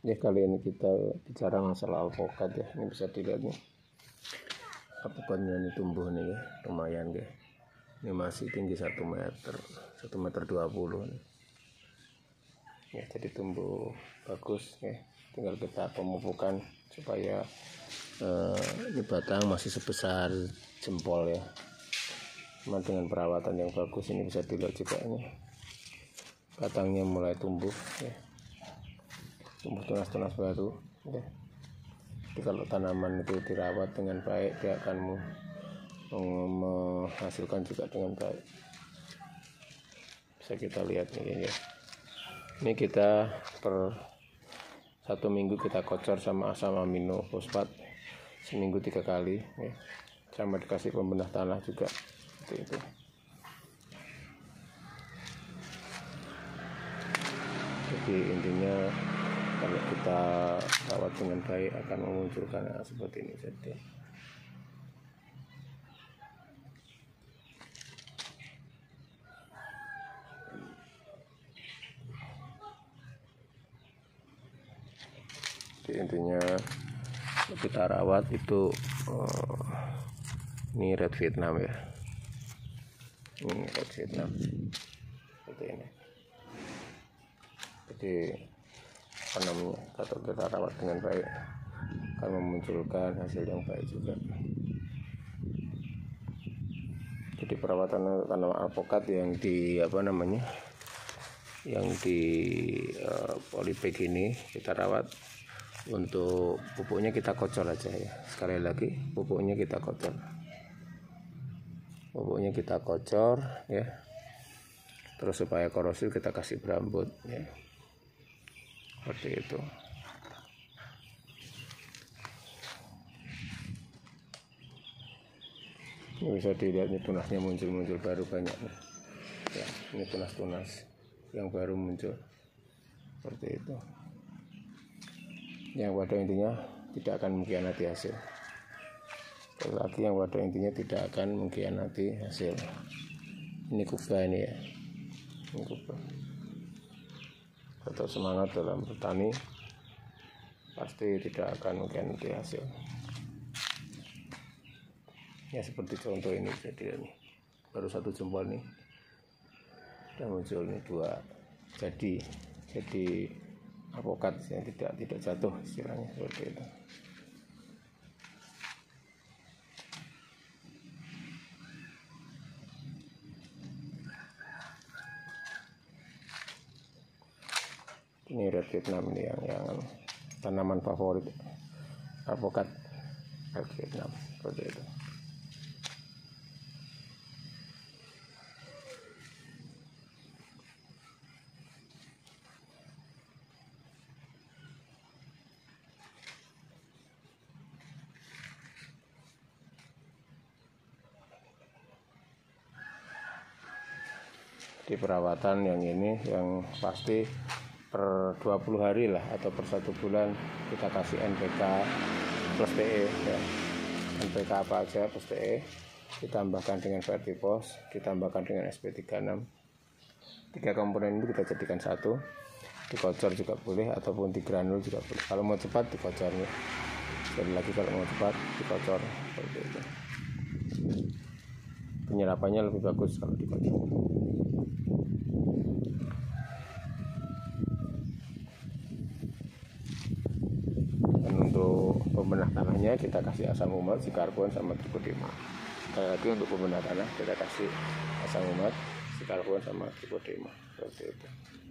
Ya, kali ini kita bicara masalah alpukat ya. Ini bisa dilihat nih, alpukatnya ini tumbuh nih ya, lumayan ya. Ini masih tinggi 1 meter, 1,20 meter nih. Ya, jadi tumbuh bagus ya. Tinggal kita pemupukan supaya ini batang masih sebesar jempol ya. Cuma dengan perawatan yang bagus ini bisa dilihat juga ini batangnya mulai tumbuh ya. Tumbuh tunas-tunas baru ya. Jadi kalau tanaman itu dirawat dengan baik, dia akan menghasilkan juga dengan baik. Bisa kita lihat ini ya. Ini kita per 1 minggu kita kocor sama asam amino fosfat seminggu 3 kali ya. Sama dikasih pembedah tanah juga seperti itu. Jadi intinya kalau kita rawat dengan baik akan memunculkan seperti ini saja. Jadi intinya kita rawat itu ini red Vietnam ya. Ini red Vietnam seperti ini. Jadi kalau kita rawat dengan baik akan memunculkan hasil yang baik juga. Jadi perawatan tanaman alpukat yang di yang di polybag ini kita rawat, untuk pupuknya kita kocor aja ya. Sekali lagi, pupuknya kita kocor ya. Terus supaya korosif kita kasih berambut ya. Seperti itu. Ini bisa dilihat, ini tunasnya muncul baru banyak nih. Ya, ini tunas-tunas yang baru muncul. Seperti itu. Yang pada intinya tidak akan mengkhianati hasil. Sekali lagi, yang pada intinya tidak akan mengkhianati hasil. Ini kubah ini ya. Ini kubah. Tetap semangat dalam bertani, pasti tidak akan mengkhianati hasil. Ya, seperti contoh ini, jadi ini baru 1 jempol nih, dan muncul nih 2, jadi alpukat yang tidak jatuh istilahnya, seperti itu. Ini red Vietnam ini yang tanaman favorit alpukat red Vietnam, seperti itu. Di perawatan yang ini yang pasti per 20 hari lah atau per 1 bulan kita kasih NPK plus TE ya. NPK apa aja plus TE, ditambahkan dengan Vertipos, ditambahkan dengan SP36. 3 komponen itu kita jadikan satu, dikocor juga boleh ataupun digranul juga boleh. Kalau mau cepat dikocor ya. Sekali lagi, kalau mau cepat dikocor seperti itu. Penyerapannya lebih bagus kalau dikocor. Untuk pembedah tanahnya kita kasih asam umat, sikarbon sama tripodema. Sekali lagi, untuk pembedah tanah kita kasih asam umat, sikarbon sama tripodema, seperti itu.